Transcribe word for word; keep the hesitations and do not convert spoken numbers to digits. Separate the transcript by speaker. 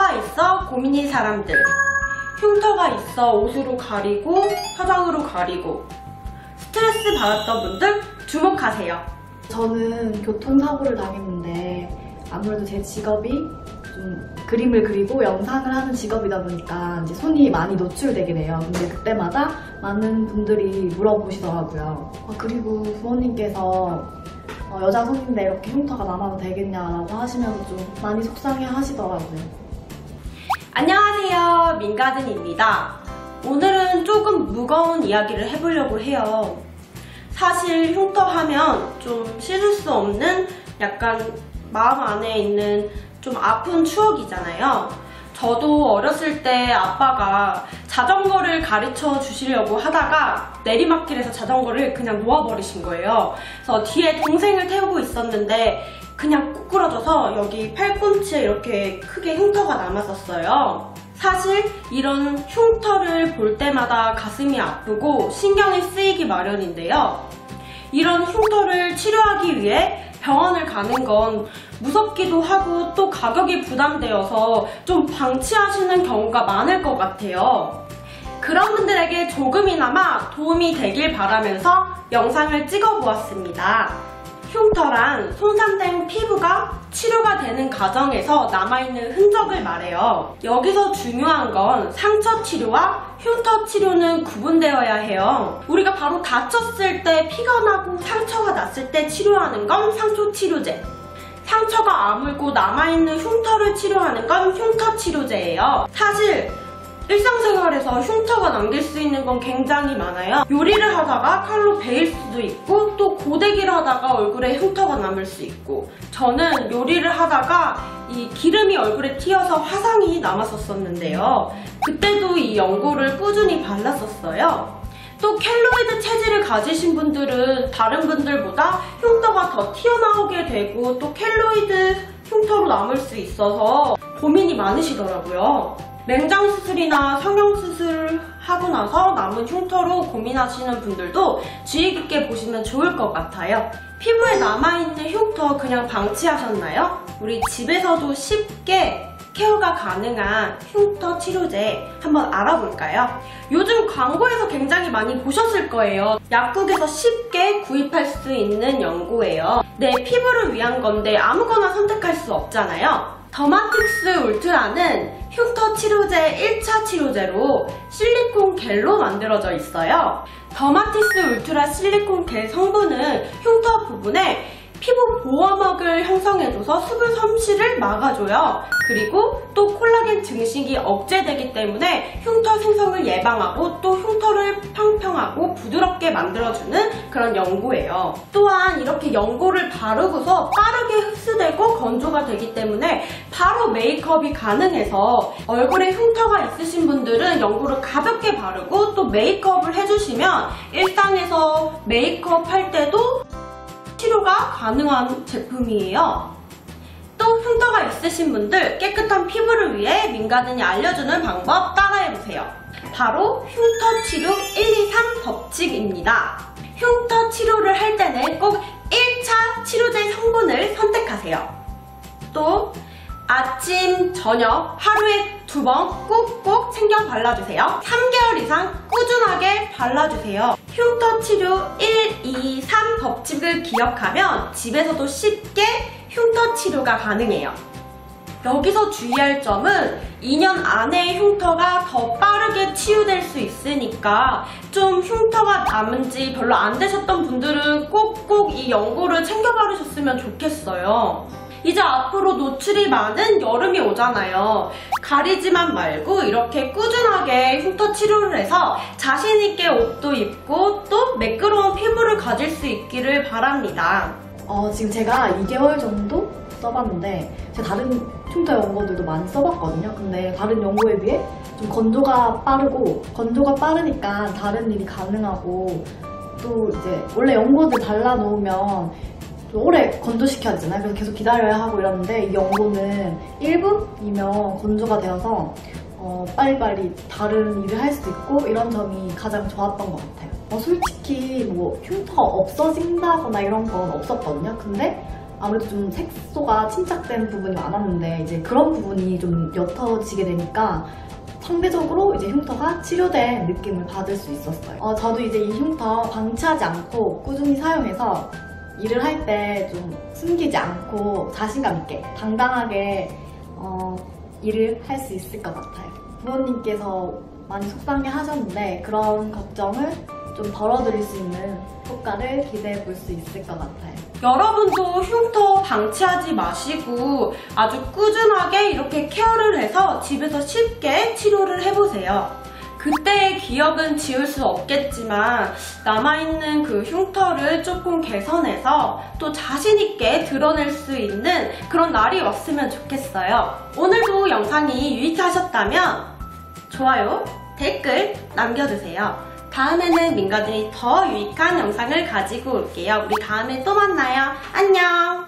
Speaker 1: 흉터가 있어 고민인 사람들, 흉터가 있어 옷으로 가리고 화장으로 가리고 스트레스 받았던 분들 주목하세요.
Speaker 2: 저는 교통사고를 당했는데 아무래도 제 직업이 좀 그림을 그리고 영상을 하는 직업이다 보니까 이제 손이 많이 노출되게 돼요. 근데 그때마다 많은 분들이 물어보시더라고요. 아, 그리고 부모님께서 어, 여자 손인데 이렇게 흉터가 남아도 되겠냐라고 하시면서 좀 많이 속상해 하시더라고요.
Speaker 1: 안녕하세요, 민가든입니다. 오늘은 조금 무거운 이야기를 해보려고 해요. 사실 흉터 하면 좀 씻을 수 없는 약간 마음 안에 있는 좀 아픈 추억이잖아요. 저도 어렸을 때 아빠가 자전거를 가르쳐 주시려고 하다가 내리막길에서 자전거를 그냥 놓아버리신 거예요. 그래서 뒤에 동생을 태우고 있었는데 그냥 꾸꾸러져서 여기 팔꿈치에 이렇게 크게 흉터가 남았었어요. 사실 이런 흉터를 볼 때마다 가슴이 아프고 신경이 쓰이기 마련인데요. 이런 흉터를 치료하기 위해 병원을 가는 건 무섭기도 하고 또 가격이 부담되어서 좀 방치하시는 경우가 많을 것 같아요. 그런 분들에게 조금이나마 도움이 되길 바라면서 영상을 찍어 보았습니다. 흉터란 손상된 피부가 치료가 되는 과정에서 남아있는 흔적을 말해요. 여기서 중요한 건 상처 치료와 흉터 치료는 구분되어야 해요. 우리가 바로 다쳤을 때 피가 나고 상처가 났을 때 치료하는 건 상처 치료제, 상처가 아물고 남아있는 흉터를 치료하는 건 흉터 치료제예요. 사실 일상생활에서 흉터가 남길 수 있는 건 굉장히 많아요. 요리를 하다가 칼로 베일 수도 있고 또 고데기를 하다가 얼굴에 흉터가 남을 수 있고, 저는 요리를 하다가 이 기름이 얼굴에 튀어서 화상이 남았었는데요. 그때도 이 연고를 꾸준히 발랐었어요. 또 켈로이드 체질을 가지신 분들은 다른 분들보다 흉터가 더 튀어나오게 되고 또 켈로이드 흉터로 남을 수 있어서 고민이 많으시더라고요. 맹장 수술이나 성형수술 하고 나서 남은 흉터로 고민하시는 분들도 주의 깊게 보시면 좋을 것 같아요. 피부에 남아있는 흉터 그냥 방치하셨나요? 우리 집에서도 쉽게 케어가 가능한 흉터 치료제 한번 알아볼까요? 요즘 광고에서 굉장히 많이 보셨을 거예요. 약국에서 쉽게 구입할 수 있는 연고예요. 내 피부를 위한 건데 아무거나 선택할 수 없잖아요. 더마틱스 울트라는 흉터 치료제 일 차 치료제로 실리콘 겔로 만들어져 있어요. 더마틱스 울트라 실리콘 겔 성분은 흉터 부분에 피부 보호막을 형성해줘서 수분 섬실을 막아줘요. 그리고 또 콜라겐 증식이 억제되기 때문에 흉터 생성을 예방하고 또 흉터를 평평하고 부드럽게 만들어주는 그런 연고예요. 또한 이렇게 연고를 바르고서 빠르게 흡수되고 건조가 되기 때문에 바로 메이크업이 가능해서 얼굴에 흉터가 있으신 분들은 연고를 가볍게 바르고 또 메이크업을 해주시면 일상에서 메이크업 할 때도 치료가 가능한 제품이에요. 또 흉터가 있으신 분들 깨끗한 피부를 위해 민가든이 알려주는 방법 따라해보세요. 바로 흉터 치료 일, 이, 삼 법칙입니다. 흉터 치료를 할 때는 꼭 일 차 치료제 성분을 선택하세요. 또 아침, 저녁 하루에 두 번 꼭꼭 챙겨 발라주세요. 삼 개월 이상 꾸준하게 발라주세요. 흉터 치료 일, 이, 삼 법칙을 기억하면 집에서도 쉽게 흉터 치료가 가능해요. 여기서 주의할 점은 이 년 안에 흉터가 더 빠르게 치유될 수 있으니까 좀 흉터가 남은 지 별로 안 되셨던 분들은 꼭꼭 이 연고를 챙겨 바르셨으면 좋겠어요. 이제 앞으로 노출이 많은 여름이 오잖아요. 가리지만 말고 이렇게 꾸준하게 흉터 치료를 해서 자신있게 옷도 입고 또 매끄러운 피부를 가질 수 있기를 바랍니다.
Speaker 2: 어, 지금 제가 이 개월 정도 써봤는데 제가 다른 흉터 연고들도 많이 써봤거든요. 근데 다른 연고에 비해 좀 건조가 빠르고 건조가 빠르니까 다른 일이 가능하고 또 이제 원래 연고들 발라놓으면 오래 건조시켜야 되잖아요. 그래서 계속 기다려야 하고 이러는데 이 연고는 일 분이면 건조가 되어서 어, 빨리빨리 다른 일을 할 수도 있고 이런 점이 가장 좋았던 것 같아요. 어, 솔직히 뭐 흉터가 없어진다거나 이런 건 없었거든요. 근데 아무래도 좀 색소가 침착된 부분이 많았는데 이제 그런 부분이 좀 옅어지게 되니까 상대적으로 이제 흉터가 치료된 느낌을 받을 수 있었어요. 어, 저도 이제 이 흉터 방치하지 않고 꾸준히 사용해서 일을 할 때 좀 숨기지 않고 자신감 있게 당당하게 어, 일을 할 수 있을 것 같아요. 부모님께서 많이 속상해 하셨는데 그런 걱정을 좀 덜어드릴 수 있는 효과를 기대해 볼 수 있을 것 같아요.
Speaker 1: 여러분도 흉터 방치하지 마시고 아주 꾸준하게 이렇게 케어를 해서 집에서 쉽게 치료를 해보세요. 그때의 기억은 지울 수 없겠지만 남아있는 그 흉터를 조금 개선해서 또 자신있게 드러낼 수 있는 그런 날이 왔으면 좋겠어요. 오늘도 영상이 유익하셨다면 좋아요, 댓글 남겨주세요. 다음에는 민가들이 더 유익한 영상을 가지고 올게요. 우리 다음에 또 만나요. 안녕!